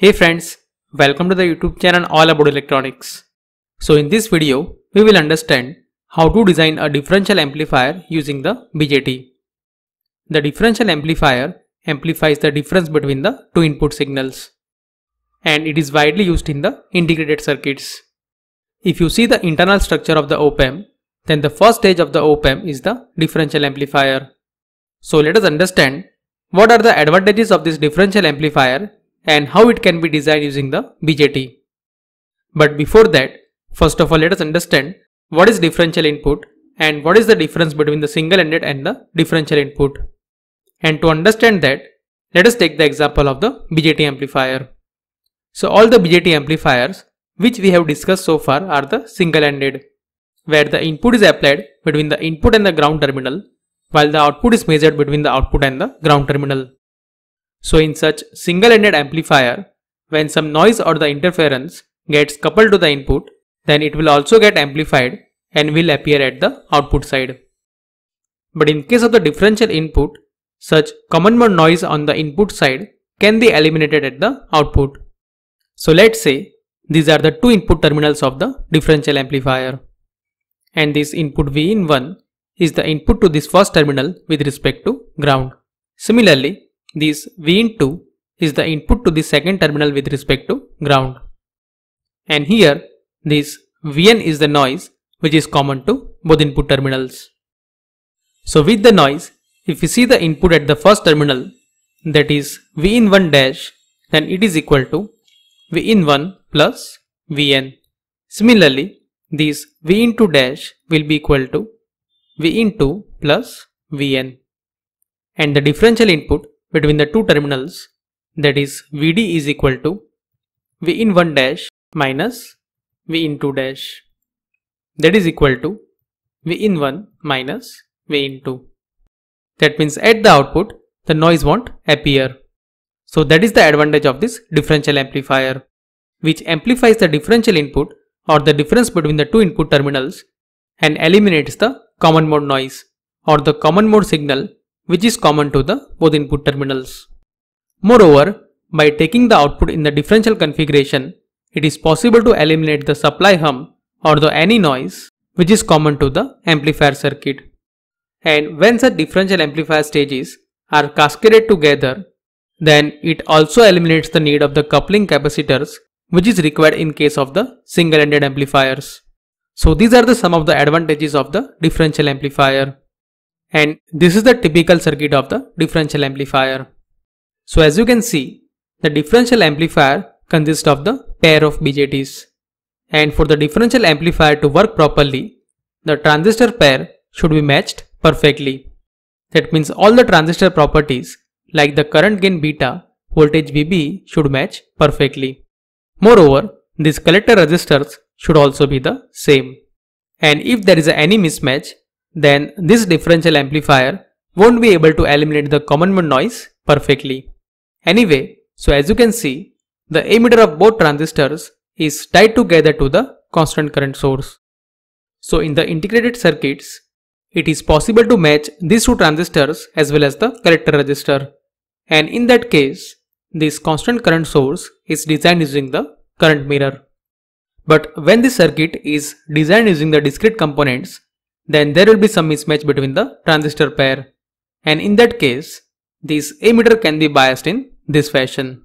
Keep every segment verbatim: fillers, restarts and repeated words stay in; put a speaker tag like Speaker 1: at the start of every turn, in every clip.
Speaker 1: Hey friends, welcome to the YouTube channel all about electronics. So in this video, we will understand how to design a differential amplifier using the B J T. The differential amplifier amplifies the difference between the two input signals, and it is widely used in the integrated circuits. If you see the internal structure of the op-amp, then the first stage of the op-amp is the differential amplifier. So let us understand what are the advantages of this differential amplifier and how it can be designed using the B J T. But before that, first of all let us understand what is differential input and what is the difference between the single-ended and the differential input. And to understand that, let us take the example of the B J T amplifier. So all the B J T amplifiers which we have discussed so far are the single-ended, where the input is applied between the input and the ground terminal, while the output is measured between the output and the ground terminal. So in such single-ended amplifier, when some noise or the interference gets coupled to the input, then it will also get amplified and will appear at the output side. But in case of the differential input, such common mode noise on the input side can be eliminated at the output. So let's say these are the two input terminals of the differential amplifier, and this input V in one is the input to this first terminal with respect to ground. Similarly, this V in two is the input to the second terminal with respect to ground. And here this V N is the noise which is common to both input terminals. So with the noise, if you see the input at the first terminal, that is V in one dash, then it is equal to V in one plus V N. Similarly, this V in two dash will be equal to V in two plus V N. And the differential input between the two terminals, that is V D is equal to V in one dash minus V in two dash, that is equal to V in one minus V in two. That means at the output the noise won't appear. So that is the advantage of this differential amplifier, which amplifies the differential input or the difference between the two input terminals and eliminates the common mode noise or the common mode signal which is common to the both input terminals. Moreover, by taking the output in the differential configuration, it is possible to eliminate the supply hum or the any noise which is common to the amplifier circuit. And when such differential amplifier stages are cascaded together, then it also eliminates the need of the coupling capacitors which is required in case of the single-ended amplifiers. So these are the some of the advantages of the differential amplifier. And this is the typical circuit of the differential amplifier. So as you can see, the differential amplifier consists of the pair of B J Ts. And for the differential amplifier to work properly, the transistor pair should be matched perfectly. That means all the transistor properties like the current gain beta, voltage V B should match perfectly. Moreover, these collector resistors should also be the same. And if there is any mismatch, then this differential amplifier won't be able to eliminate the common mode noise perfectly. Anyway, so as you can see, the emitter of both transistors is tied together to the constant current source. So in the integrated circuits, it is possible to match these two transistors as well as the collector resistor. And in that case, this constant current source is designed using the current mirror. But when the circuit is designed using the discrete components, then there will be some mismatch between the transistor pair, and in that case this emitter can be biased in this fashion.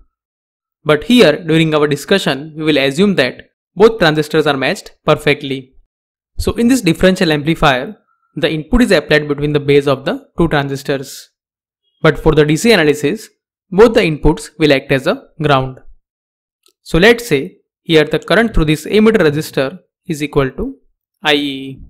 Speaker 1: But here during our discussion we will assume that both transistors are matched perfectly. So in this differential amplifier, the input is applied between the base of the two transistors. But for the D C analysis, both the inputs will act as a ground. So let's say here the current through this emitter resistor is equal to I E.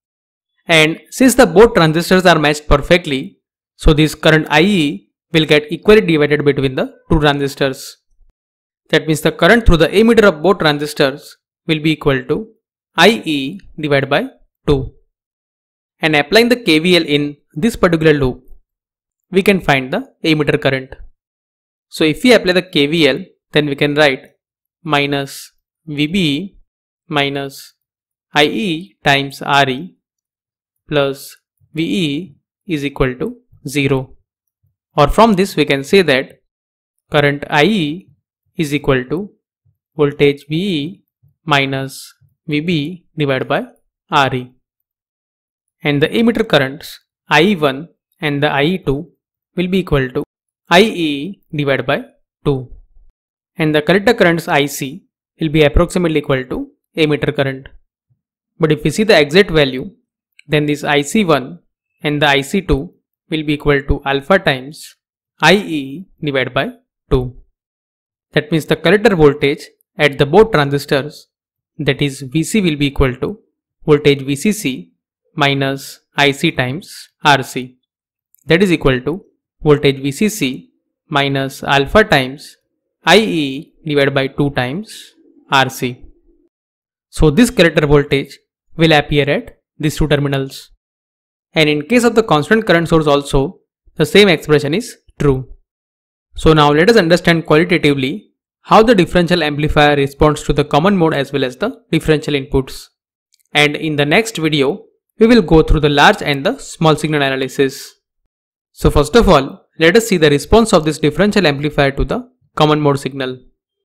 Speaker 1: And since the both transistors are matched perfectly, so this current I E will get equally divided between the two transistors. That means the current through the emitter of both transistors will be equal to I E divided by two. And applying the K V L in this particular loop, we can find the emitter current. So if we apply the K V L, then we can write minus V B minus I E times R E plus V E is equal to zero. Or from this we can say that current I E is equal to voltage V E minus V B divided by R E. And the emitter currents I E one and the I E two will be equal to I E divided by two. And the collector currents I C will be approximately equal to emitter current. But if we see the exact value, then this I C one and the I C two will be equal to alpha times I E divided by two. That means the collector voltage at the both transistors, that is V C, will be equal to voltage V C C minus I C times R C. That is equal to voltage V C C minus alpha times I E divided by two times R C. So this collector voltage will appear at these two terminals. And in case of the constant current source also, the same expression is true. So now let us understand qualitatively how the differential amplifier responds to the common mode as well as the differential inputs. And in the next video, we will go through the large and the small signal analysis. So first of all, let us see the response of this differential amplifier to the common mode signal.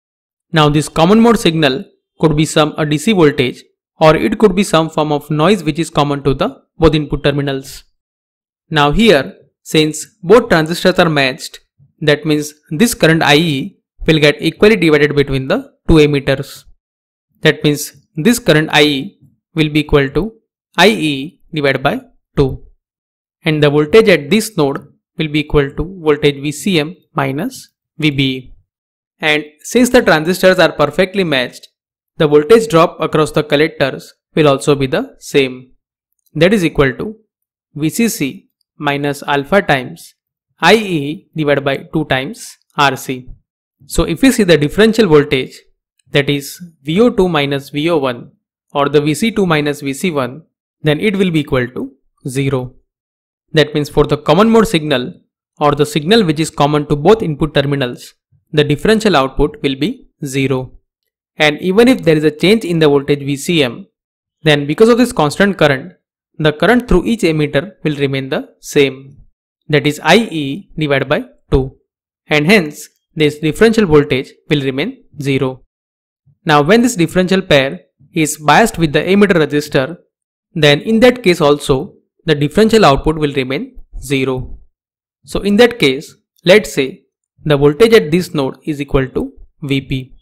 Speaker 1: Now this common mode signal could be some a D C voltage, or it could be some form of noise which is common to the both input terminals. Now here, since both transistors are matched, that means this current I E will get equally divided between the two emitters. That means this current I E will be equal to I E divided by two. And the voltage at this node will be equal to voltage V C M minus V B. And since the transistors are perfectly matched, the voltage drop across the collectors will also be the same. That is equal to V C C minus alpha times I E divided by two times R C. So if we see the differential voltage, that is V O two minus V O one or the V C two minus V C one, then it will be equal to zero. That means for the common mode signal or the signal which is common to both input terminals, the differential output will be zero. And even if there is a change in the voltage V C M, then because of this constant current, the current through each emitter will remain the same. That is I E divided by two. And hence, this differential voltage will remain zero. Now when this differential pair is biased with the emitter resistor, then in that case also, the differential output will remain zero. So in that case, let's say the voltage at this node is equal to V P.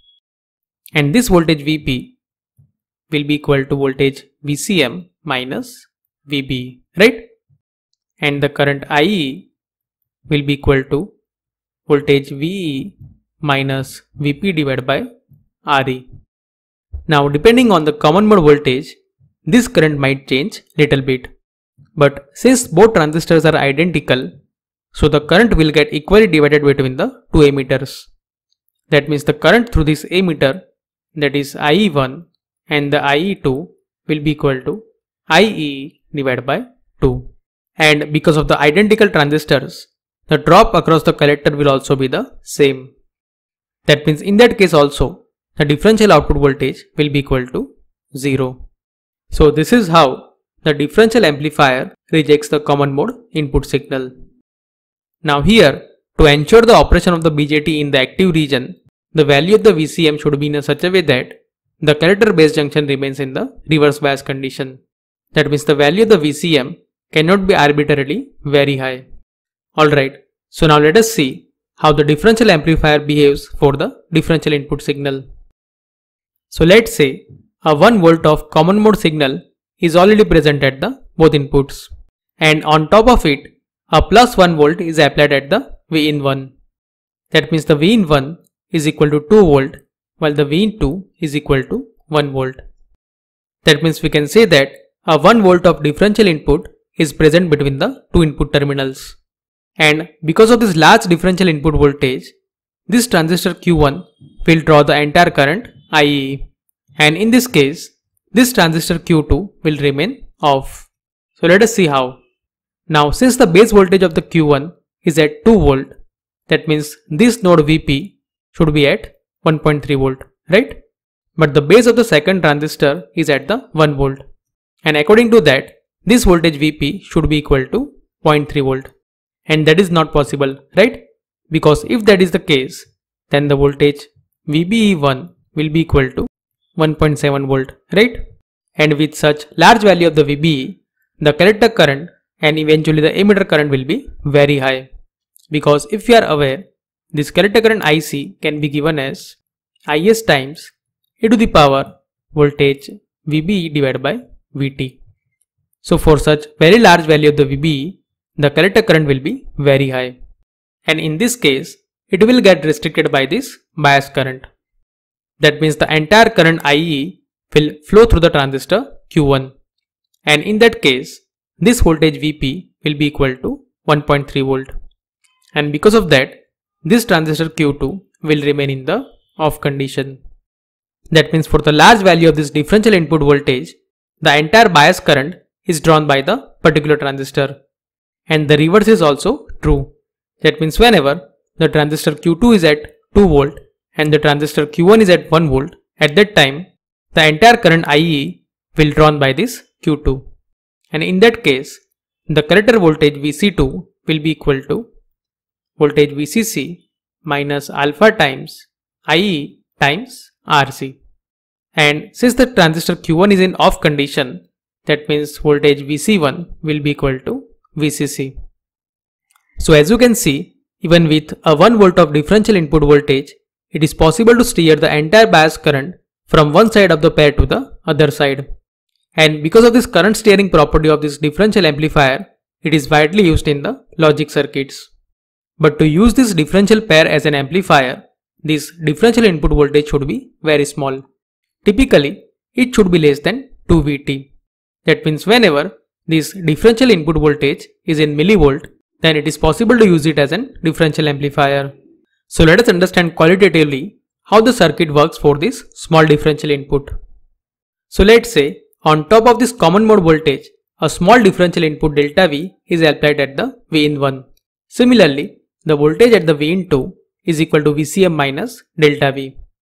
Speaker 1: And this voltage V P will be equal to voltage V C M minus V B, right? And the current I E will be equal to voltage V E minus V P divided by R E. Now depending on the common mode voltage, this current might change little bit. But since both transistors are identical, so the current will get equally divided between the two emitters. That means the current through this emitter, that is I E one and the I E two, will be equal to I E divided by two. And because of the identical transistors, the drop across the collector will also be the same. That means in that case also, the differential output voltage will be equal to zero. So this is how the differential amplifier rejects the common mode input signal. Now here, to ensure the operation of the B J T in the active region, the value of the V C M should be in such a way that the collector base junction remains in the reverse bias condition. That means the value of the V C M cannot be arbitrarily very high. Alright, so now let us see how the differential amplifier behaves for the differential input signal. So let's say a one volt of common mode signal is already present at the both inputs, and on top of it a plus one volt is applied at the V in one. That means the V in one is equal to two volt while the V in two is equal to one volt. That means we can say that a one volt of differential input is present between the two input terminals. And because of this large differential input voltage, this transistor Q one will draw the entire current I E. And in this case, this transistor Q two will remain off. So let us see how. Now since the base voltage of the Q one is at two volt, that means this node V P should be at one point three volt, right? But the base of the second transistor is at the one volt. And according to that, this voltage V P should be equal to zero point three volt. And that is not possible, right? Because if that is the case, then the voltage V B E one will be equal to one point seven volt, right? And with such large value of the V B E, the collector current and eventually the emitter current will be very high. Because if you are aware, this collector current I C can be given as Is times e to the power voltage V B E divided by V T. So for such very large value of the V B E, the collector current will be very high. And in this case, it will get restricted by this bias current. That means the entire current I E will flow through the transistor Q one. And in that case, this voltage V P will be equal to one point three volt. And because of that, this transistor Q two will remain in the off condition. That means for the large value of this differential input voltage, the entire bias current is drawn by the particular transistor. And the reverse is also true. That means whenever the transistor Q two is at two volt and the transistor Q one is at one volt, at that time, the entire current I E will drawn by this Q two. And in that case, the collector voltage V C two will be equal to voltage V C C minus alpha times I E times R C. And since the transistor Q one is in off condition, that means voltage V C one will be equal to V C C. So as you can see, even with a one volt of differential input voltage, it is possible to steer the entire bias current from one side of the pair to the other side. And because of this current steering property of this differential amplifier, it is widely used in the logic circuits. But to use this differential pair as an amplifier, this differential input voltage should be very small. Typically, it should be less than two V T. That means whenever this differential input voltage is in millivolt, then it is possible to use it as an differential amplifier. So let us understand qualitatively how the circuit works for this small differential input. So let's say on top of this common mode voltage, a small differential input delta V is applied at the V in one. Similarly, the voltage at the V in two is equal to V C M minus delta V.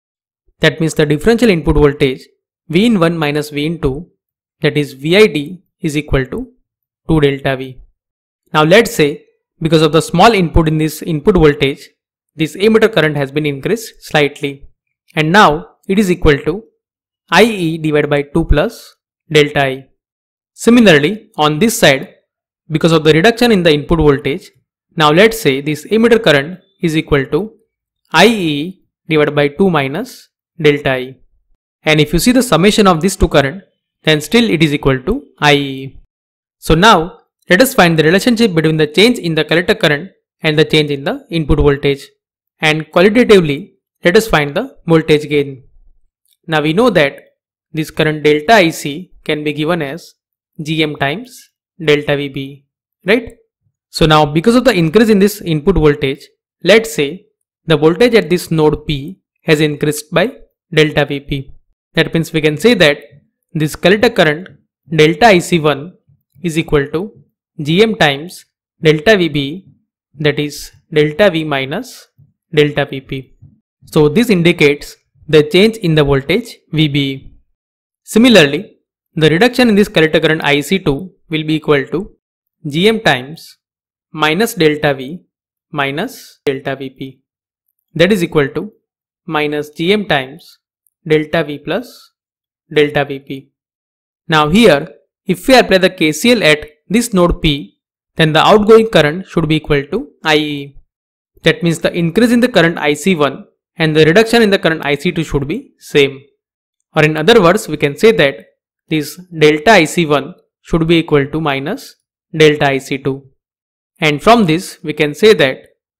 Speaker 1: That means the differential input voltage V in one minus V in two, that is V I D, is equal to two delta V. Now let's say because of the small input in this input voltage, this emitter current has been increased slightly, and now it is equal to I E divided by two plus delta I. Similarly, on this side, because of the reduction in the input voltage, now let's say this emitter current is equal to I E divided by two minus delta I. And if you see the summation of these two current, then still it is equal to I E. So now let us find the relationship between the change in the collector current and the change in the input voltage. And qualitatively, let us find the voltage gain. Now we know that this current delta I C can be given as G M times delta V B, right? So now because of the increase in this input voltage, let's say the voltage at this node P has increased by delta V P. That means we can say that this collector current delta I C one is equal to G M times delta V B, that is delta V minus delta V P. So this indicates the change in the voltage V B E. Similarly, the reduction in this collector current I C two will be equal to G M times minus delta V minus delta V P, that is equal to minus G M times delta V plus delta V P. Now here, if we apply the K C L at this node P, then the outgoing current should be equal to I E. That means the increase in the current I C one and the reduction in the current I C two should be same. Or in other words, we can say that this delta I C one should be equal to minus delta I C two. And from this, we can say that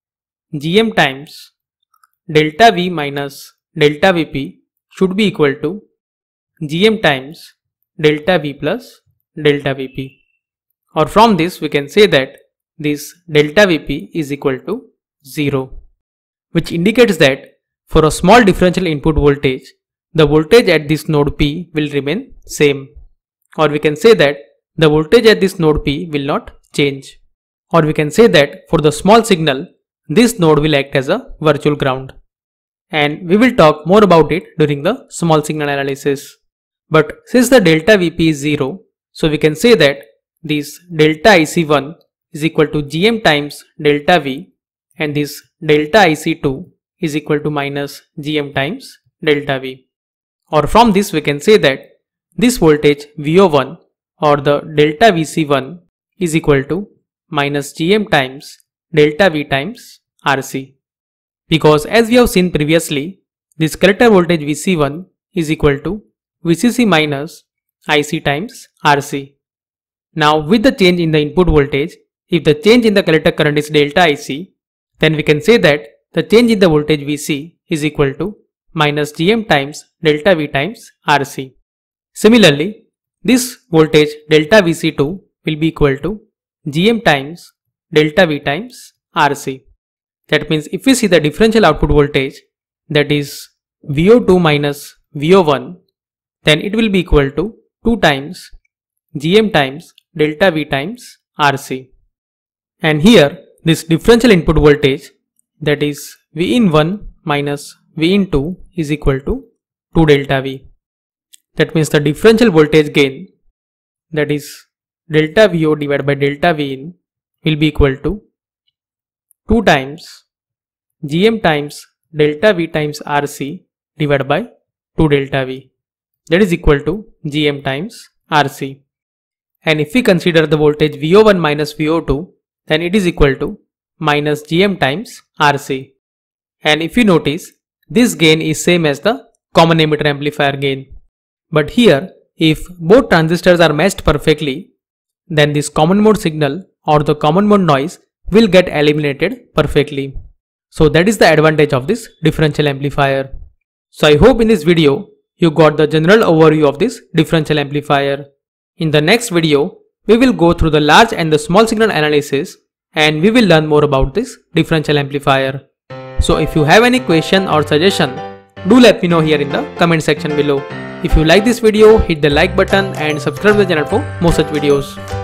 Speaker 1: G M times delta V minus delta V P should be equal to G M times delta V plus delta V P. Or from this, we can say that this delta V P is equal to zero, which indicates that for a small differential input voltage, the voltage at this node P will remain same. Or we can say that the voltage at this node P will not change. Or we can say that for the small signal, this node will act as a virtual ground. And we will talk more about it during the small signal analysis. But since the delta V P is zero, so we can say that this delta I C one is equal to G M times delta V, and this delta I C two is equal to minus Gm times delta V. Or from this we can say that this voltage V O one or the delta V C one is equal to minus Gm times delta V times R C. Because as we have seen previously, this collector voltage V C one is equal to V C C minus I C times R C. Now with the change in the input voltage, if the change in the collector current is delta I C, then we can say that the change in the voltage V C is equal to minus Gm times delta V times R C. Similarly, this voltage delta V C two will be equal to Gm times delta V times R C. That means if we see the differential output voltage, that is V O two minus V O one, then it will be equal to two times Gm times delta V times R C. And here this differential input voltage, that is V in one minus V in two, is equal to two delta V. That means the differential voltage gain, that is delta V O divided by delta V in, will be equal to two times Gm times delta V times R C divided by two delta V, that is equal to Gm times R C. And if we consider the voltage V O one minus V O two, then it is equal to minus Gm times R C. And if you notice, this gain is same as the common emitter amplifier gain. But here, if both transistors are matched perfectly, then this common mode signal or the common mode noise will get eliminated perfectly. So that is the advantage of this differential amplifier. So I hope in this video you got the general overview of this differential amplifier. In the next video, we will go through the large and the small signal analysis and we will learn more about this differential amplifier. So if you have any question or suggestion, do let me know here in the comment section below. If you like this video, hit the like button and subscribe to the channel for more such videos.